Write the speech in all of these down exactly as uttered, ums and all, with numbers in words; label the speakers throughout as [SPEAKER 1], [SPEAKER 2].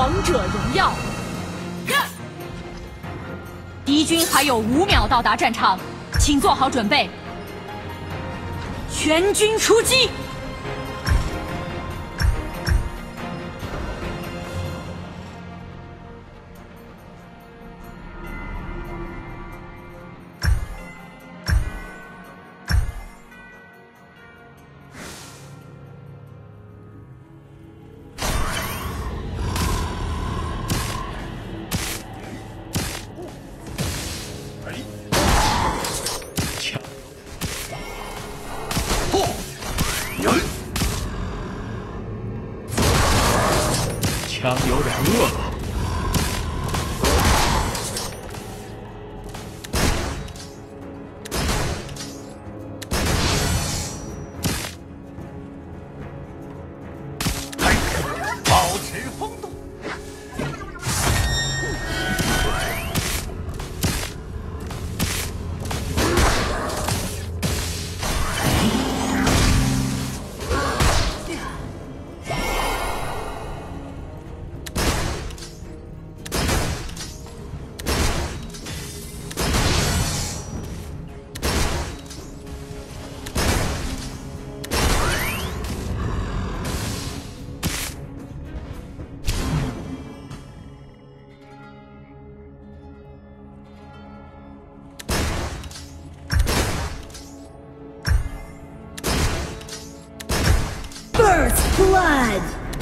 [SPEAKER 1] 王者荣耀。敌军还有五秒到达战场，请做好准备，全军出击！
[SPEAKER 2] 枪有点饿了。保持风度。
[SPEAKER 3] First blood.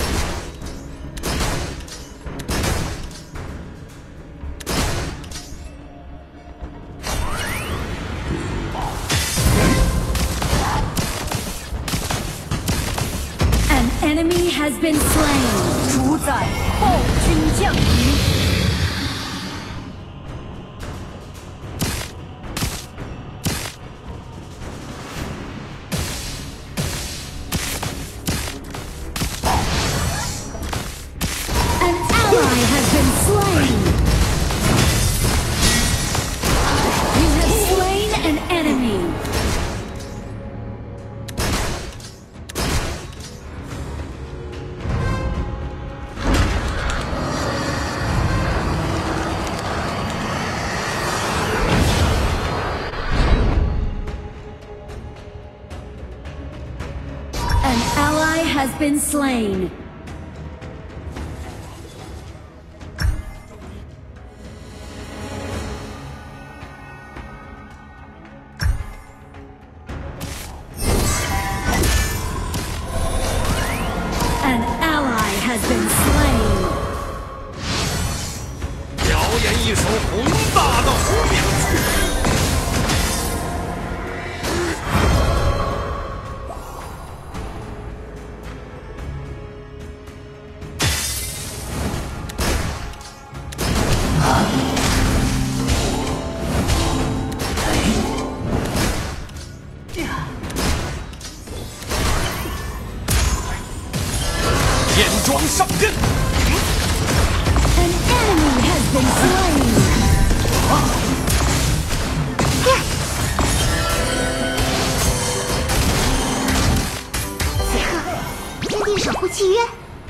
[SPEAKER 3] An enemy has been slain.
[SPEAKER 1] 主宰暴君降临。
[SPEAKER 3] An ally has been slain. An ally has been slain.
[SPEAKER 2] 表演一首宏大的无名曲。 严装上阵。
[SPEAKER 3] An enemy has been slain.
[SPEAKER 4] 此刻，天地守护契约。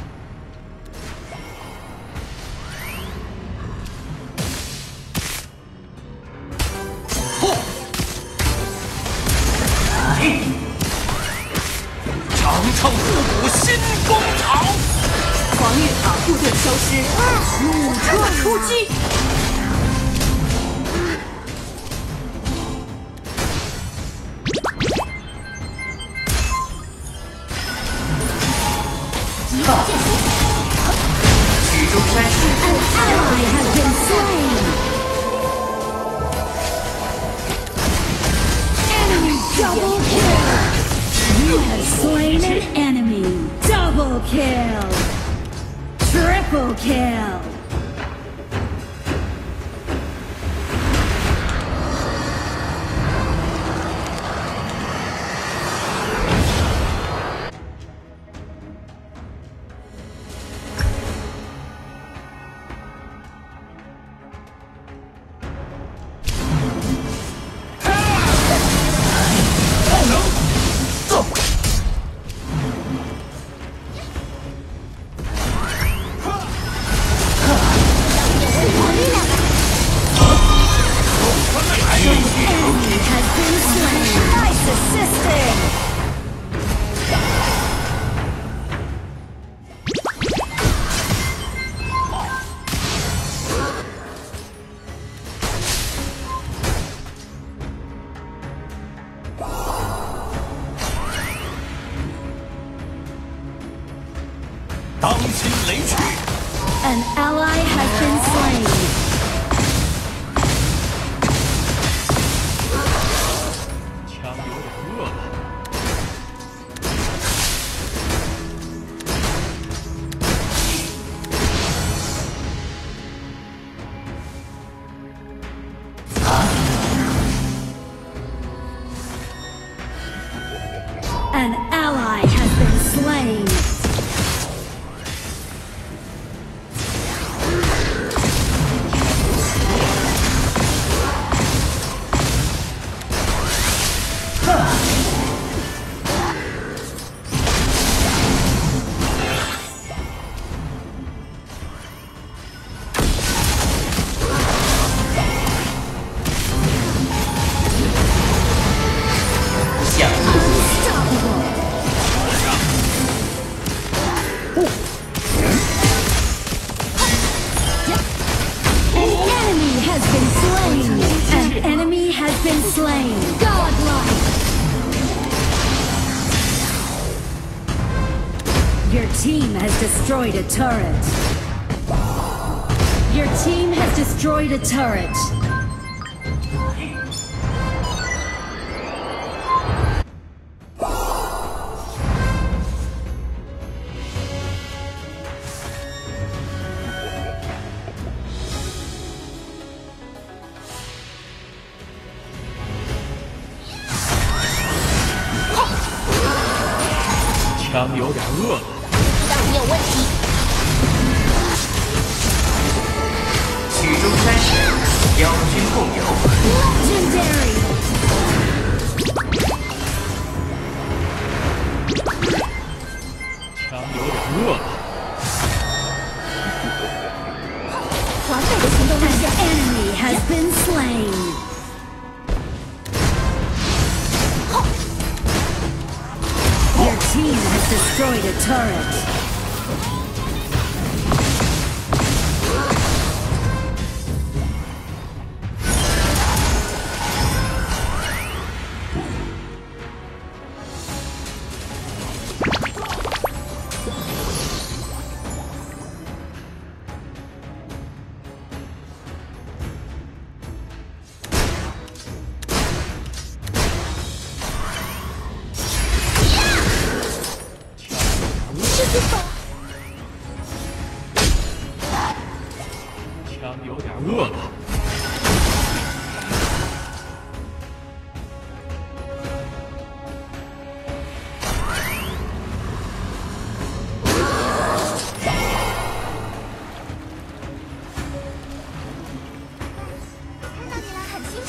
[SPEAKER 2] 长城复古新风潮，
[SPEAKER 1] 防御塔部队消失，弩车出击。
[SPEAKER 2] 曲中山市
[SPEAKER 3] An ally has been slain. Enemy double kill. You have slain an enemy. Double kill. Triple kill. team has destroyed a turret. Your team has destroyed a turret.
[SPEAKER 2] 枪有点饿了。
[SPEAKER 4] 当没有问题。
[SPEAKER 5] 曲中三十，妖君共有。
[SPEAKER 3] Legendary.
[SPEAKER 2] 枪有点饿了。
[SPEAKER 4] 完美的行动路
[SPEAKER 3] An
[SPEAKER 4] 线。
[SPEAKER 3] enemy has been slain. Your team has destroyed a turret.
[SPEAKER 2] 枪有点饿了。
[SPEAKER 4] 看到你了，很辛苦。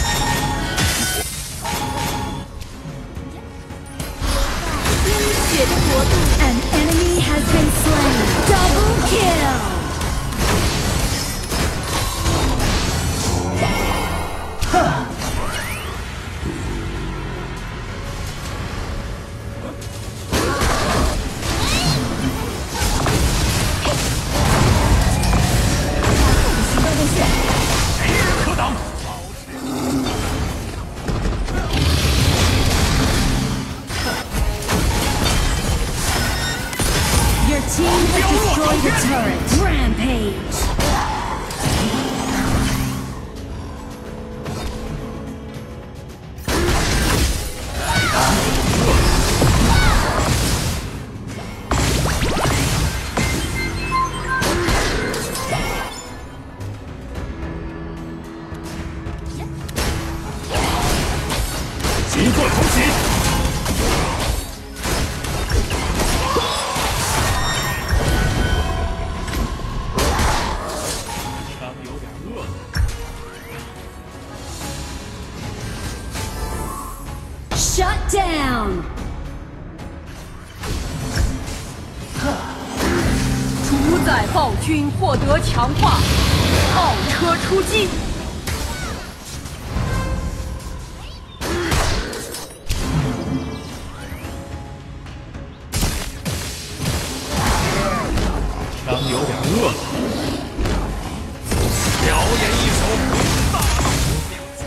[SPEAKER 4] 冰雪的国度。
[SPEAKER 3] An enemy has been slain. Double kill. Your team has destroyed the turret. Rampage. Shut down.
[SPEAKER 1] 主宰暴君获得强化，奥车出击。
[SPEAKER 2] 枪有点饿了。
[SPEAKER 6] 表演一手宏大的无名指。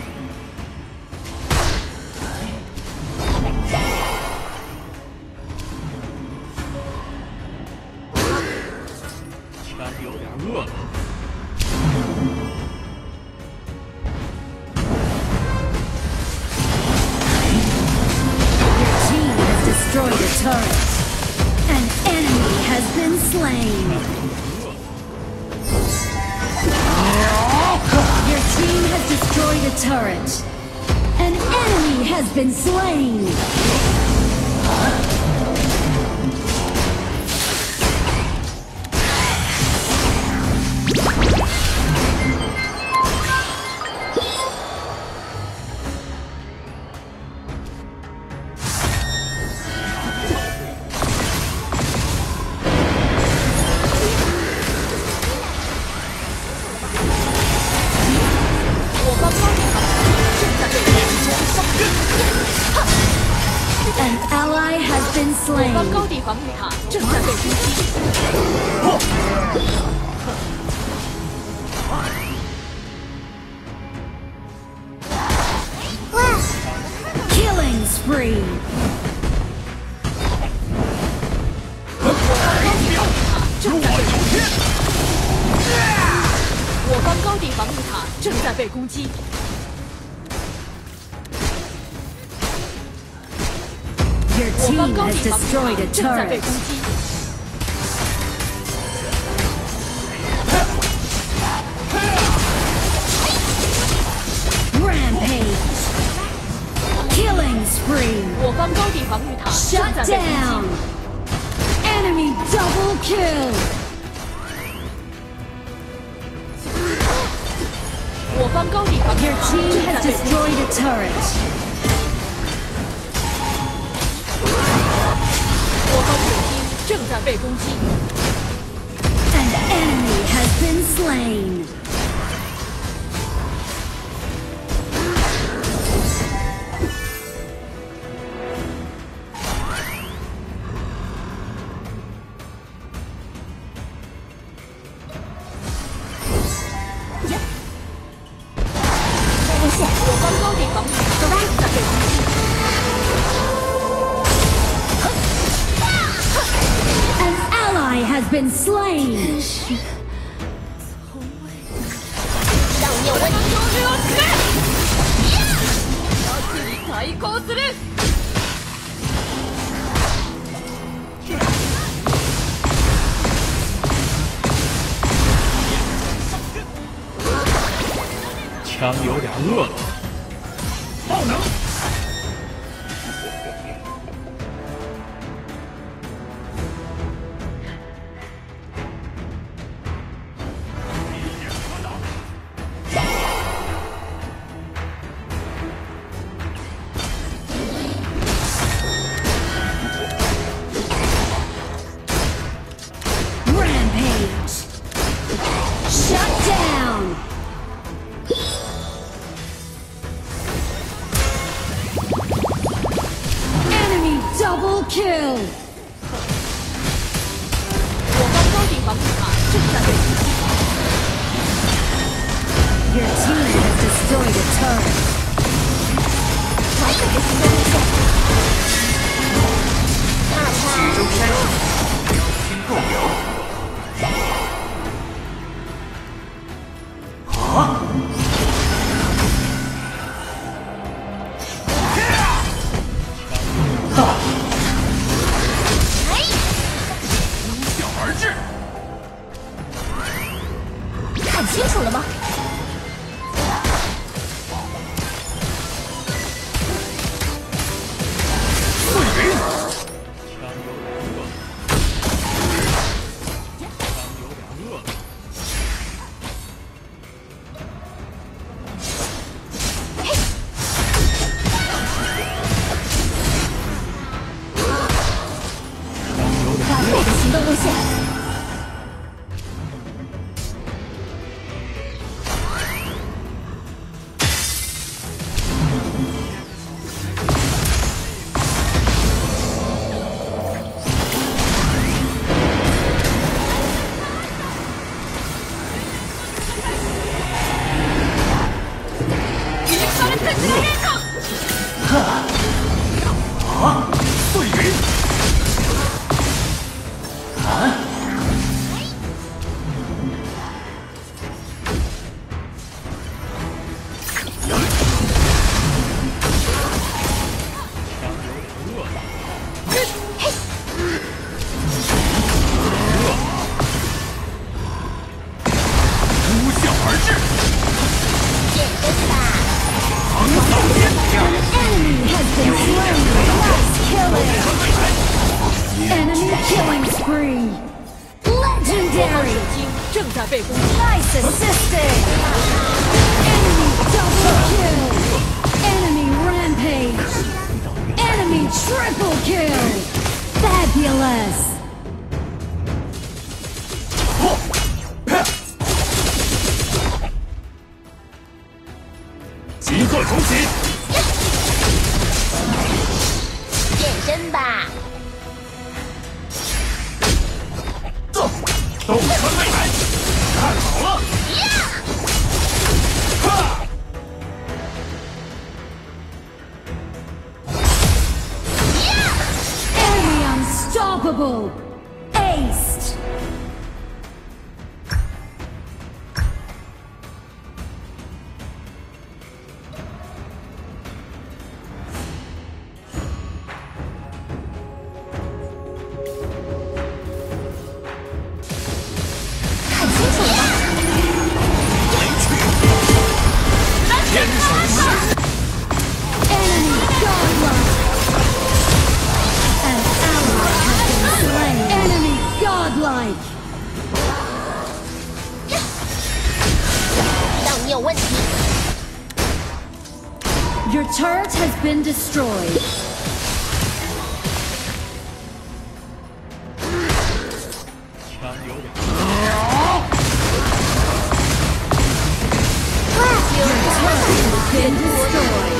[SPEAKER 2] 枪有点饿了。
[SPEAKER 3] Team has destroyed a turret. An enemy has been slain. Your team has destroyed a turret. An enemy has been slain. An ally has been
[SPEAKER 1] 我
[SPEAKER 3] slain.
[SPEAKER 1] 方高地防御塔正在被攻击。
[SPEAKER 3] Killing spree.
[SPEAKER 1] 高地防御塔正在被攻击。
[SPEAKER 3] Your
[SPEAKER 1] 我方
[SPEAKER 3] team
[SPEAKER 1] 高
[SPEAKER 3] has
[SPEAKER 1] 地防御
[SPEAKER 3] destroyed
[SPEAKER 1] 塔
[SPEAKER 3] a
[SPEAKER 1] 正在被
[SPEAKER 3] turret.
[SPEAKER 1] 攻击。
[SPEAKER 3] Rampage! Killing spree!
[SPEAKER 1] 我方高地防御塔正
[SPEAKER 3] Shut
[SPEAKER 1] 在被攻
[SPEAKER 3] down!
[SPEAKER 1] 击。
[SPEAKER 3] Enemy double kill!
[SPEAKER 1] 我方高地防御
[SPEAKER 3] Your
[SPEAKER 1] 塔
[SPEAKER 3] team
[SPEAKER 1] 正在
[SPEAKER 3] has
[SPEAKER 1] 被攻击。
[SPEAKER 3] destroyed a turret.
[SPEAKER 1] 我方水晶正在被攻击。
[SPEAKER 3] An enemy has been slain.
[SPEAKER 1] Yeah. 我方高地防御塔正在被攻击。
[SPEAKER 3] An ally has been slain.
[SPEAKER 1] 让我为你挑战起来！夏に対抗する！
[SPEAKER 6] 枪有点饿了。爆能！
[SPEAKER 3] Rampage! Shut down! Enemy double kill!
[SPEAKER 1] 我方高地防御塔正在被攻击。
[SPEAKER 3] Your team has destroyed a turret.
[SPEAKER 4] 完整的行动路线。那
[SPEAKER 5] 曲
[SPEAKER 4] 他
[SPEAKER 5] 中山水，两军共游。啊！啊！
[SPEAKER 6] 呼啸而至。
[SPEAKER 4] 看清楚了吗？
[SPEAKER 6] 碎云。枪有点饿了。枪有点饿了。
[SPEAKER 4] 完美的行动路线。
[SPEAKER 6] 啊！碎云。
[SPEAKER 5] 啊！
[SPEAKER 6] 呼啸而至。
[SPEAKER 4] 变身吧！
[SPEAKER 3] Enemy has been slain. Nice killing. Enemy killing spree.
[SPEAKER 1] 我方
[SPEAKER 3] Legendary.
[SPEAKER 1] 水晶正在被攻击。
[SPEAKER 3] Nice assisting. Enemy double kill. Enemy rampage. Enemy triple kill. Fabulous.
[SPEAKER 6] 即刻重启。
[SPEAKER 4] 变身吧！
[SPEAKER 6] 走，斗穿未来，看好了。哈！
[SPEAKER 3] Enemy unstoppable. Aced.
[SPEAKER 2] 天生是
[SPEAKER 3] Enemy godlike. An ally has been slain. Enemy godlike.
[SPEAKER 4] 知道你有问题。
[SPEAKER 3] Your turret has been destroyed. Been destroyed.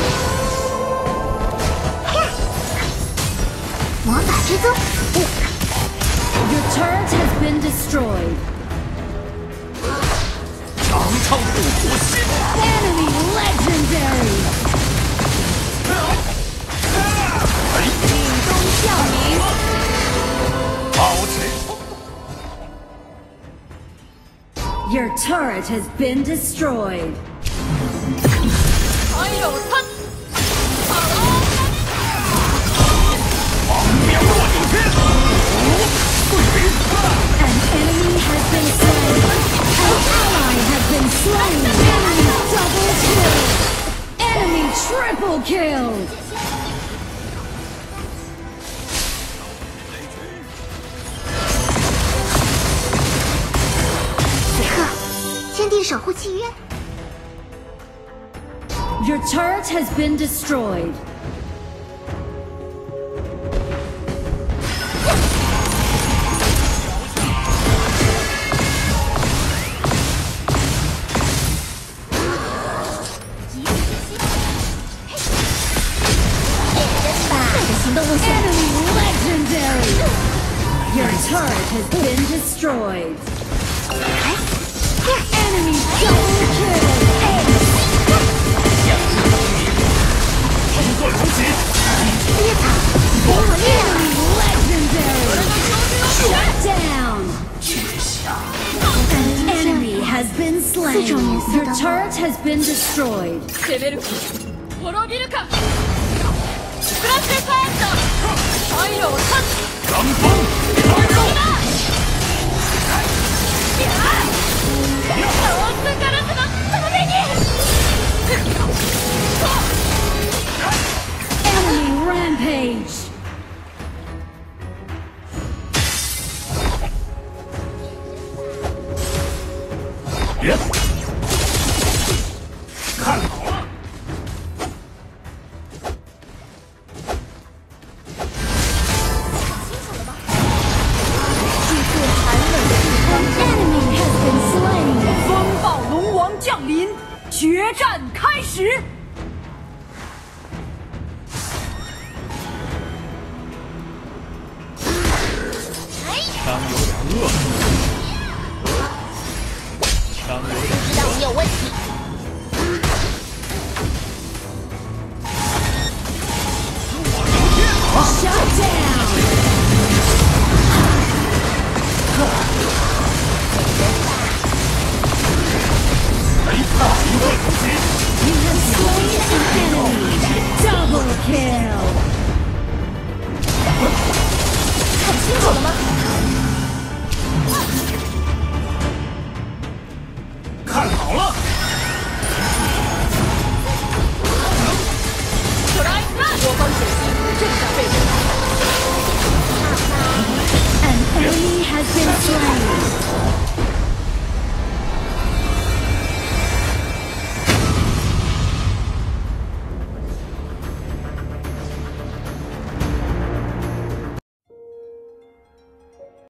[SPEAKER 4] 魔法之宗，
[SPEAKER 3] Your turret has been destroyed.
[SPEAKER 2] 长唱不服心，
[SPEAKER 3] Enemy legendary.
[SPEAKER 1] 警钟效鸣，
[SPEAKER 2] 保持
[SPEAKER 3] Your turret has been destroyed.
[SPEAKER 1] 还有他，
[SPEAKER 2] 秒落九天，
[SPEAKER 3] An enemy has been slain. An ally has been slain. Enemy double kill. Enemy triple kill.
[SPEAKER 4] 此刻签订守护契约。
[SPEAKER 3] Your turret has been destroyed. Enemy legendary. Your turret has been destroyed. Enemy double kill.
[SPEAKER 2] 同坐同起，
[SPEAKER 4] 烈草，给我烈了！
[SPEAKER 3] Enemy legendary. Shut down. An enemy has been slain. Your turret has been destroyed.
[SPEAKER 1] 攻めるか滅びるかクラッシュファイト退路を断つ
[SPEAKER 2] 张峰，开肉，
[SPEAKER 1] オープンガラスのために
[SPEAKER 3] Enemy rampage.
[SPEAKER 6] 别，看好了，
[SPEAKER 3] Enemy has been slain.
[SPEAKER 1] 风暴龙王降临，决战开始。
[SPEAKER 2] 枪有点饿，枪有点
[SPEAKER 4] 知道你有问题。
[SPEAKER 3] Shut down. You have slain an enemy. Double kill.